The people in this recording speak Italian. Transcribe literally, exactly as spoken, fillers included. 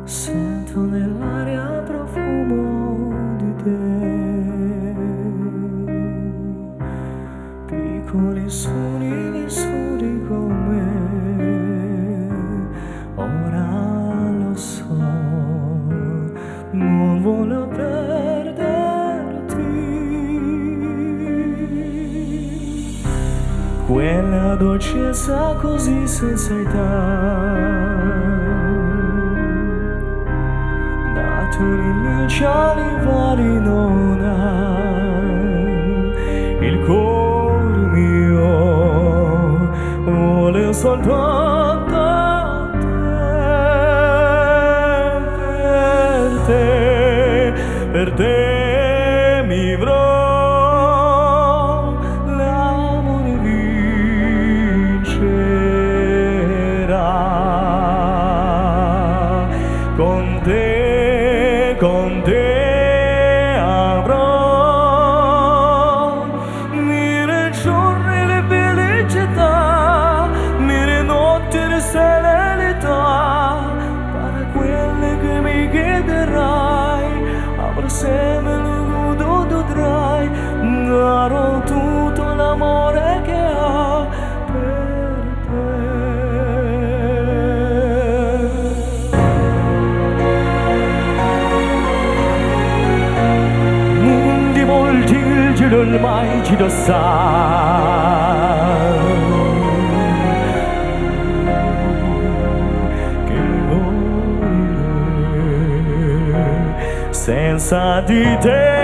Sento nell'aria profumo di te, piccoli sogni vissuti con me. Ora lo so, non voglio perderti. Quella dolcezza così senza età, iniziali vari non ha. Il cuore mio vuole soltanto te, per te, per te mi avrò, l'amore vincerà con te. Con te avrò mille giorni di felicità, mille notti di serenità, per quelle che mi chiederai, avrò sempre il tu dovrai, darò tutto l'amore che ho per te. Ormai ci lo sa, che morire senza di te.